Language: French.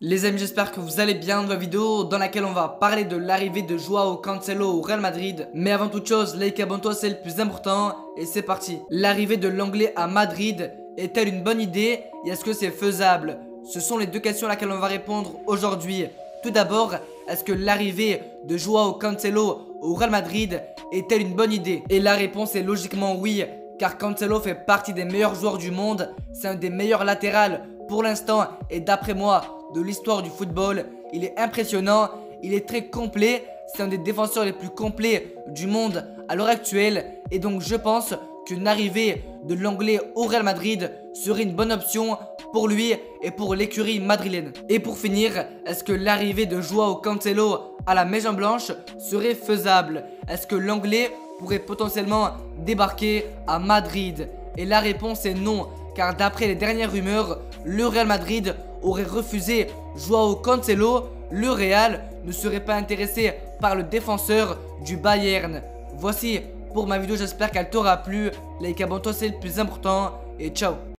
Les amis, j'espère que vous allez bien. Nouvelle vidéo dans laquelle on va parler de l'arrivée de Joao Cancelo au Real Madrid. Mais avant toute chose, like et abonne-toi, c'est le plus important. Et c'est parti. L'arrivée de l'anglais à Madrid est-elle une bonne idée et est-ce que c'est faisable? Ce sont les deux questions à laquelle on va répondre aujourd'hui. Tout d'abord, est-ce que l'arrivée de Joao Cancelo au Real Madrid est-elle une bonne idée? Et la réponse est logiquement oui, car Cancelo fait partie des meilleurs joueurs du monde. C'est un des meilleurs latérales pour l'instant et d'après moi de l'histoire du football. Il est impressionnant, il est très complet, c'est un des défenseurs les plus complets du monde à l'heure actuelle. Et donc je pense qu'une arrivée de l'anglais au Real Madrid serait une bonne option pour lui et pour l'écurie madrilène. Et pour finir, est-ce que l'arrivée de Joao Cancelo à la Maison Blanche serait faisable? Est-ce que l'anglais pourrait potentiellement débarquer à Madrid? Et la réponse est non, car d'après les dernières rumeurs, le Real Madrid aurait refusé Joao Cancelo. Le Real ne serait pas intéressé par le défenseur du Bayern. Voici pour ma vidéo, j'espère qu'elle t'aura plu. Like, abonne-toi, c'est le plus important et ciao.